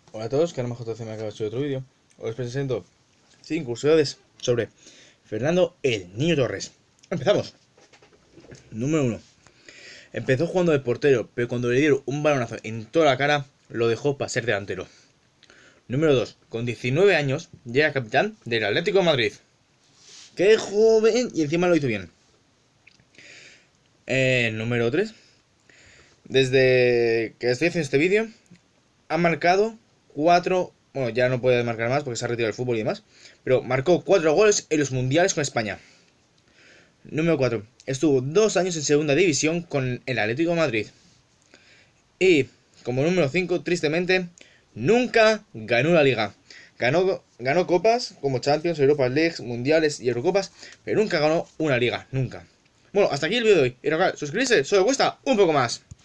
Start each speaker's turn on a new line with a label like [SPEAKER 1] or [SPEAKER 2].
[SPEAKER 1] Hola a todos, que ahora mejor me acaba de subir otro vídeo. Os presento 5 curiosidades sobre Fernando el Niño Torres. Empezamos. Número 1. Empezó jugando de portero, pero cuando le dieron un balonazo en toda la cara, lo dejó para ser delantero. Número 2. Con 19 años, llega capitán del Atlético de Madrid. ¡Qué joven! Y encima lo hizo bien. Número 3. Desde que estoy haciendo este vídeo, ha marcado 4. Bueno, ya no puede marcar más porque se ha retirado del fútbol y demás. Pero marcó 4 goles en los mundiales con España. Número 4. Estuvo 2 años en segunda división con el Atlético de Madrid. Y como número 5, tristemente, nunca ganó la liga. Ganó copas como Champions, Europa League, Mundiales y Eurocopas, pero nunca ganó una liga, nunca. Bueno, hasta aquí el vídeo de hoy. Y recuerda, suscribirse solo cuesta un poco más.